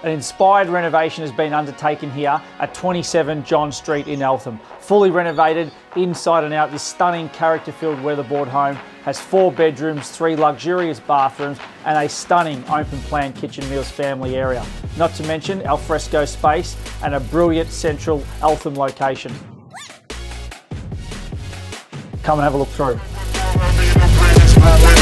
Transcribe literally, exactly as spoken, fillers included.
An inspired renovation has been undertaken here at twenty-seven John Street in Eltham. Fully renovated inside and out, this stunning character-filled weatherboard home has four bedrooms, three luxurious bathrooms and a stunning open-plan kitchen meals family area. Not to mention alfresco space and a brilliant central Eltham location. Come and have a look through.